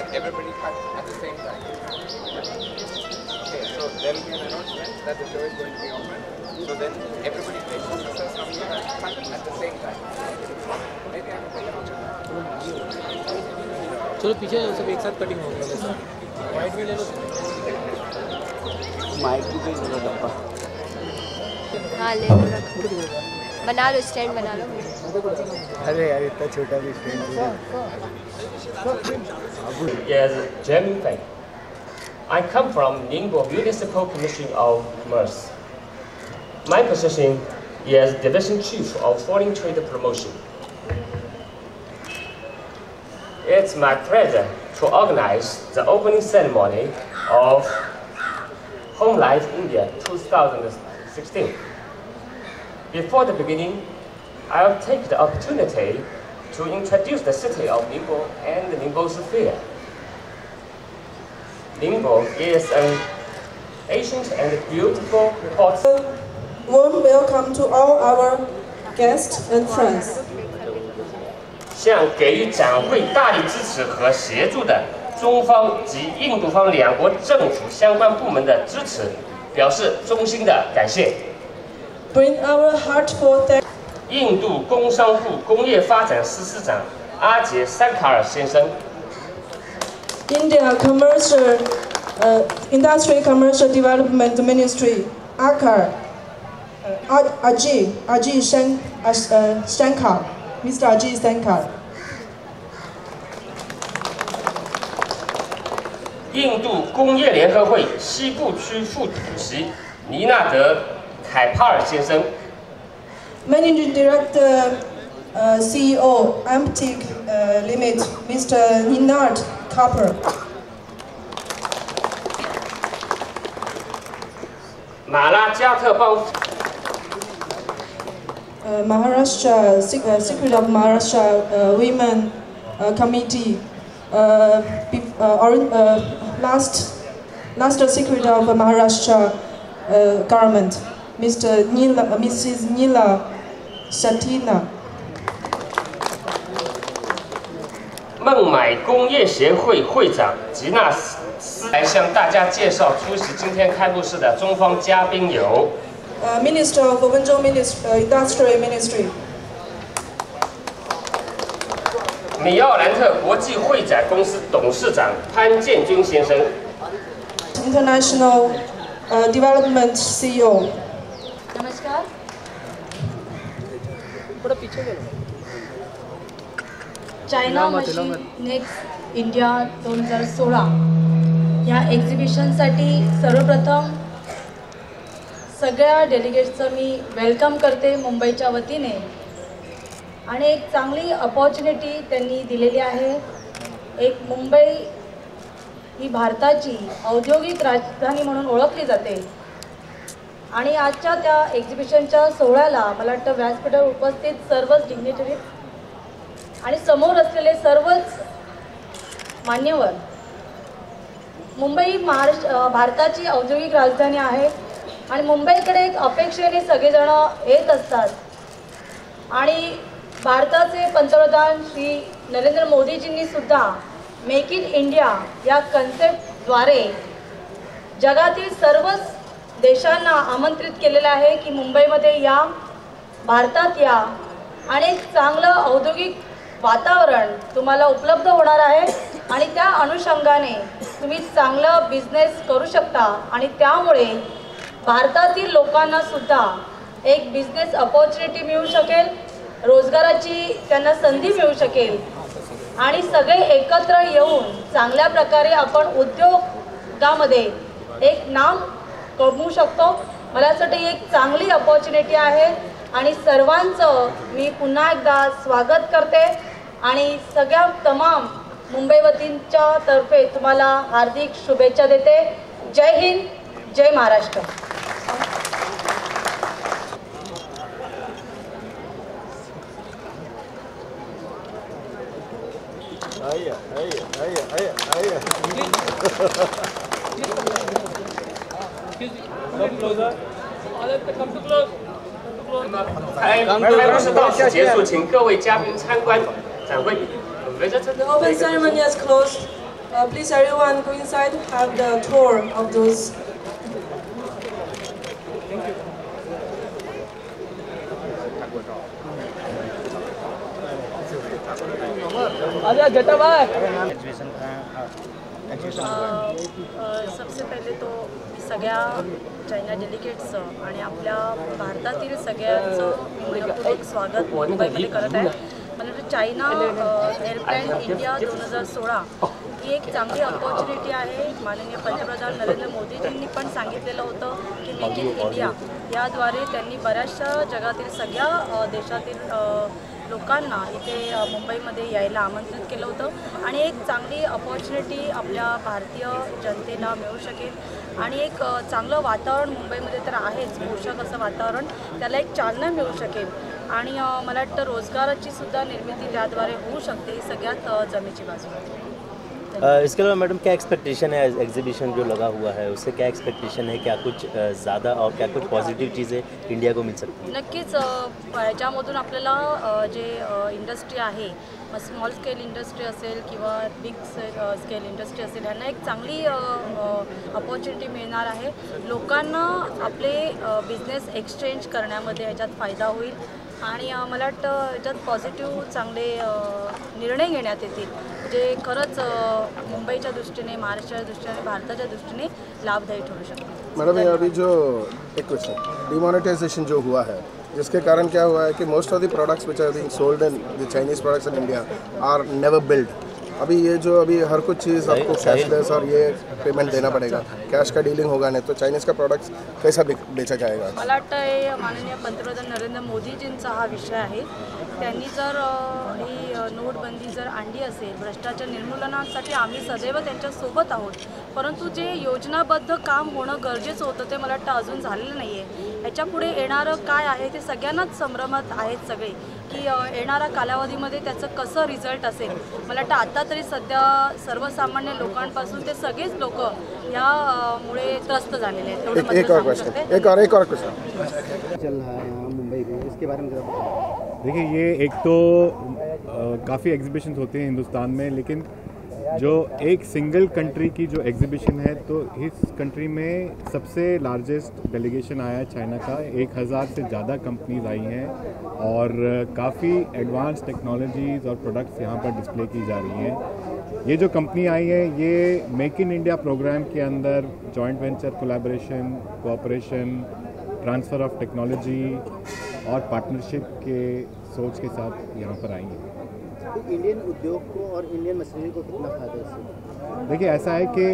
everybody cut at the same time. Okay, so there will be an announcement that the show is going to be open. So then everybody places themselves from here and cut at the same time. Maybe I can play it. चलो पीछे सब एक साथ cutting हो गया white में ले लो mic भी कोई जरूरत डब्बा हाँ ले लो बना लो स्टैंड बना लो अरे यार इतना छोटा भी stand Yes, Jeremy Feng. I come from Ningbo Municipal Commission of Commerce. My position is Division Chief of Foreign Trade Promotion. It's my pleasure to organize the opening ceremony of Home Life India 2016. Before the beginning, I'll take the opportunity to introduce the city of Ningbo and the Ningbo's fair. Ningbo is an ancient and beautiful port. Warm welcome to all our guests and friends. 向给予展会大力支持和协助的中方及印度方两国政府相关部门的支持，表示衷心的感谢。 Bring our heartfelt thanks. 印度工商部工业发展司司长阿杰三卡尔先生。 India Industry Commercial Development Ministry Ajay Shankar, Mr. Ajay Shankar. 印度工业联合会西部区副主席尼纳德凯帕尔先生。 Managing Director, CEO, Amtic Limit, Mr. Ninad Kapur. 马拉加特邦 Maharashtra, Secret of Maharashtra Women Committee, last Secret of Maharashtra Government, Mrs. Neela Shatina. 孟买工业协会会长吉纳斯来向大家介绍出席今天开幕式的中方嘉宾有。 Minister of Wenzhou Industry Ministry. 米奥兰特国际会展公司董事长潘建军先生。 International Development CEO. नमस्कार थोड़ा पीछे ले लो China machine next India 2016 या एक्झिबिशनसाठी सर्वप्रथम सगळ्या डेलिगेट्सचं me welcome करते मुंबईच्या वतीने आणि एक चांगली अपॉर्च्युनिटी त्यांनी दिलेली आहे. एक मुंबई ही भारताची औद्योगिक राजधानी म्हणून ओळखली जाते आणि आजच्या त्या एक्झिबिशनच्या सोहळ्याला मला वाटतं व्यासपीठावर उपस्थित सर्वच डिग्नेटरीज आणि समोर असलेले सर्वच मान्यवर. मुंबई भारताची औद्योगिक राजधानी आहे आणि मुंबईकडे एक अपेक्षेने सगळेजण येत असतात आणि भारताचे पंतप्रधान श्री नरेंद्र मोदीजींनी सुद्धा मेक इन इंडिया या कन्सेप्टद्वारे जगातील सर्वच देशांना आमंत्रित केलेलं आहे की मुंबईमध्ये या, भारतात या आणि एक चांगलं औद्योगिक वातावरण तुम्हाला उपलब्ध होणार आहे आणि त्या अनुषंगाने तुम्ही चांगलं बिझनेस करू शकता आणि त्यामुळे भारतातील लोकांना सुद्धा एक बिझनेस अपॉर्च्युनिटी मिळू शकेल, रोजगाराची त्यांना संधी मिळू शकेल आणि सगळे एकत्र येऊन चांगल्या प्रकारे आपण उद्योगामध्ये एक नाम कमवू शकतो. मला असं वाटतं एक चांगली अपॉर्च्युनिटी आहे आणि सर्वांचं मी पुन्हा एकदा स्वागत करते आणि सगळ्या तमाम मुंबईवतींच्या तर्फे तुम्हाला हार्दिक शुभेच्छा देते. जय हिंद, जय Maharashtra. 开幕式到此结束，请各位嘉宾参观展会。 The open ceremony is closed. Please everyone go inside, have the tour of those. सबसे पहिले तो सगळ्या चायना डेलिगेट्सचं आणि आपल्या भारतातील सगळ्यांचं मनपूर्वक स्वागत मुंबईमध्ये करत आहे. मला वाटतं चायना एअरप्लॅन इंडिया 2016 ही एक चांगली अपॉर्च्युनिटी आहे. माननीय पंतप्रधान नरेंद्र मोदीजींनी पण सांगितलेलं होतं की मेक इन इंडिया याद्वारे त्यांनी बऱ्याचशा जगातील सगळ्या देशातील लोकांना इथे मुंबईमध्ये यायला आमंत्रित केलं होतं आणि एक चांगली अपॉर्च्युनिटी आपल्या भारतीय जनतेला मिळू शकेल आणि एक चांगलं वातावरण मुंबईमध्ये तर आहेच, पोषक असं वातावरण, त्याला एक चालना मिळू शकेल आणि मला वाटतं रोजगाराची सुद्धा निर्मिती त्याद्वारे होऊ शकते. ही सगळ्यात जमेची बाजू आहे. इसके अलावा मैडम क्या एक्सपेक्टेशन है एग्जीबिशन जो लगा हुआ है उससे क्या एक्सपेक्टेशन है, क्या कुछ ज़्यादा और क्या कुछ पॉजिटिव चीज़ें इंडिया को मिल सकती है? नक्कीच ह्याच्यामधून आपल्याला जे इंडस्ट्री आहे, स्मॉल स्केल इंडस्ट्री असेल किंवा बिग स्केल इंडस्ट्री असेल, ह्यांना एक चांगली अपॉर्च्युनिटी मिळणार आहे. लोकांना आपले बिझनेस एक्सचेंज करण्यामध्ये ह्याच्यात फायदा होईल आणि मला वाटतं ह्याच्यात पॉझिटिव्ह चांगले निर्णय घेण्यात येतील जे खरंच मुंबईच्या दृष्टीने, महाराष्ट्राच्या दृष्टीने, भारताच्या दृष्टीने लाभदायी ठरू शकते. मैडम ये अभी जो एक क्वेश्चन डिमोनेटाइजेशन जो हुआ है जिसके कारण क्या हुआ है कि most of the products which are being sold in the Chinese products in India are never build. अभी ये जो अभी हर कुछ चीज़ आपको कैशलेस और ये पेमेंट देना पड़ेगा, कैश का डीलिंग होगा नहीं तो चाइनीज़ का प्रोडक्ट्स कैसा बेचा जाएगा? मला वाटतं हे माननीय पंतप्रधान नरेंद्र मोदीजींचा हा विषय आहे. त्यांनी जर ही नोटबंदी जर आणली असेल, भ्रष्टाचार निर्मूलनासाठी आम्ही सदैव त्यांच्यासोबत आहोत, परंतु जे योजनाबद्ध काम होणं गरजेचं होतं ते मला वाटतं अजून झालेलं नाही आहे. ह्याच्यापुढे येणारं काय आहे ते सगळ्यांनाच संभ्रमात आहेत सगळे की येणाऱ्या कालावधीमध्ये त्याचं कसं रिझल्ट असेल. मला वाटतं आता तरी सध्या सर्वसामान्य लोकांपासून ते सगळेच लोक यामुळे त्रस्त झालेले आहेत. एक और क्वेश्चन चल रहा है यहाँ मुंबई में, इसके बारे में जरा बताइए. देखिए ये एक तो काफ़ी एग्जीबिशंस होते हैं हिंदुस्तान में, लेकिन जो एक सिंगल कंट्री की जो एग्जीबिशन है तो इस कंट्री में सबसे लार्जेस्ट डेलीगेशन आया है चाइना का. 1000 से ज़्यादा कंपनीज आई हैं और काफ़ी एडवांस टेक्नोलॉजीज़ और प्रोडक्ट्स यहाँ पर डिस्प्ले की जा रही हैं. ये जो कंपनी आई है ये मेक इन इंडिया प्रोग्राम के अंदर joint venture, collaboration, cooperation, transfer of technology और पार्टनरशिप के सोच के साथ यहाँ पर आई हैं. इंडियन उद्योग को और इंडियन मशीनरी को कितना फायदा है इससे? देखिए ऐसा है कि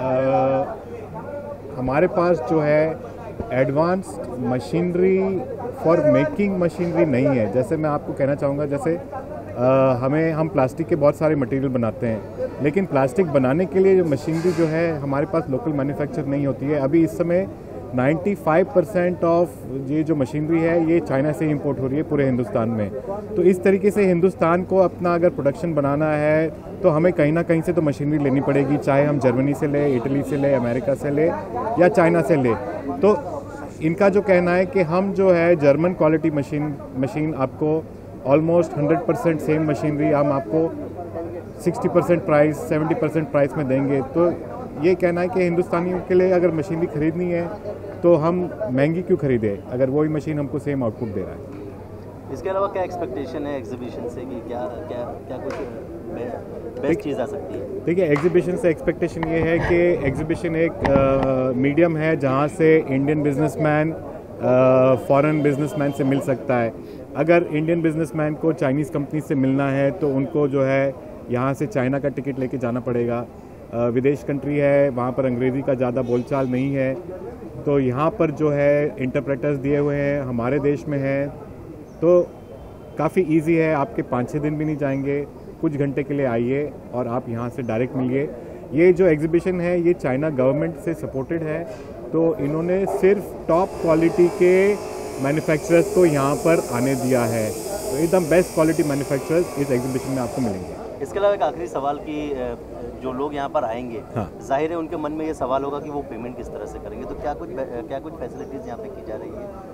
हमारे पास जो है advanced machinery for making machinery नहीं है. जैसे मैं आपको कहना चाहूँगा, जैसे हम प्लास्टिक के बहुत सारे मटेरियल बनाते हैं, लेकिन प्लास्टिक बनाने के लिए जो मशीनरी जो है हमारे पास लोकल मैन्युफैक्चर नहीं होती है. अभी इस समय 95% ऑफ ये जो मशीनरी है ये चाइना से इंपोर्ट हो रही है पूरे हिंदुस्तान में. तो इस तरीके से हिंदुस्तान को अपना अगर प्रोडक्शन बनाना है तो हमें कहीं ना कहीं से तो मशीनरी लेनी पड़ेगी, चाहे हम जर्मनी से ले, इटली से ले, अमेरिका से ले या चाइना से ले. तो इनका जो कहना है कि हम जो है जर्मन क्वालिटी मशीन आपको ऑलमोस्ट 100% सेम मशीनरी हम आपको 60% प्राइस, 70% प्राइस में देंगे. तो ये कहना है कि हिंदुस्तानियों के लिए अगर मशीनरी खरीदनी है तो हम महंगी क्यों खरीदें अगर वही मशीन हमको सेम आउटपुट दे रहा है. इसके अलावा क्या एक्सपेक्टेशन है एग्जीबिशन से कि क्या क्या क्या कुछ बेस्ट चीज़ आ सकती है? देखिए एग्जीबिशन से एक्सपेक्टेशन ये है कि एग्जीबिशन एक मीडियम है जहाँ से इंडियन बिजनेसमैन फॉरेन बिजनेसमैन से मिल सकता है. अगर इंडियन बिजनेसमैन को चाइनीज़ कंपनी से मिलना है तो उनको जो है यहाँ से चाइना का टिकट लेके जाना पड़ेगा. विदेश कंट्री है, वहाँ पर अंग्रेज़ी का ज़्यादा बोलचाल नहीं है, तो यहाँ पर जो है इंटरप्रेटर्स दिए हुए हैं हमारे देश में हैं, तो काफ़ी इजी है. आपके 5-6 दिन भी नहीं जाएंगे, कुछ घंटे के लिए आइए और आप यहाँ से डायरेक्ट मिलिए. ये जो एग्जीबिशन है ये चाइना गवर्नमेंट से सपोर्टेड है, तो इन्होंने सिर्फ टॉप क्वालिटी के मैन्युफैक्चरर्स को यहाँ पर आने दिया है. तो एकदम बेस्ट क्वालिटी मैन्युफैक्चरर्स इस एग्जीबिशन में आपको मिलेंगे. इसके अलावा एक आखिरी सवाल कि जो लोग यहाँ पर आएंगे, हाँ, जाहिर है उनके मन में ये सवाल होगा कि वो पेमेंट किस तरह से करेंगे, तो क्या कुछ फैसिलिटीज़ यहाँ पे की जा रही है?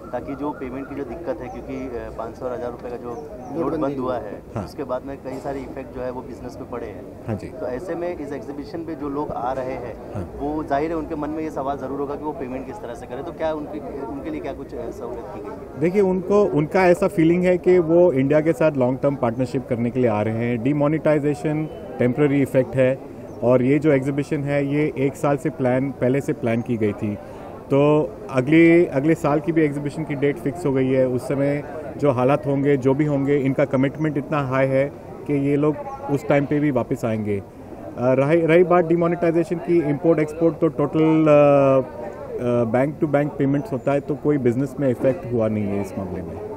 ताकि जो पेमेंट की जो दिक्कत है, क्योंकि 500 और 1000 रुपये का जो नोट बंद हुआ है, हाँ। उसके बाद में कई सारे इफेक्ट जो है वो बिजनेस पे पड़े हैं। हाँ जी। तो ऐसे में इस एग्जीबिशन पे जो लोग आ रहे हैं, हाँ। वो जाहिर है उनके मन में ये सवाल ज़रूर होगा कि वो पेमेंट किस तरह से करें। तो क्या उनके लिए क्या कुछ सहूलियत की गई है? देखिए, उनका ऐसा फीलिंग है कि वो इंडिया के साथ लॉन्ग टर्म पार्टनरशिप करने के लिए आ रहे हैं। डीमोनेटाइजेशन टेम्प्रेरी इफेक्ट है, और ये जो एग्जीबिशन है ये 1 साल से पहले से प्लान की गई थी। तो अगले साल की भी एग्जीबिशन की डेट फिक्स हो गई है। उस समय जो हालात होंगे, जो भी होंगे, इनका कमिटमेंट इतना हाई है कि ये लोग उस टाइम पे भी वापस आएंगे। रही बात डिमोनेटाइजेशन की, इंपोर्ट एक्सपोर्ट तो total bank to bank payments होता है, तो कोई बिजनेस में इफेक्ट हुआ नहीं है इस मामले में।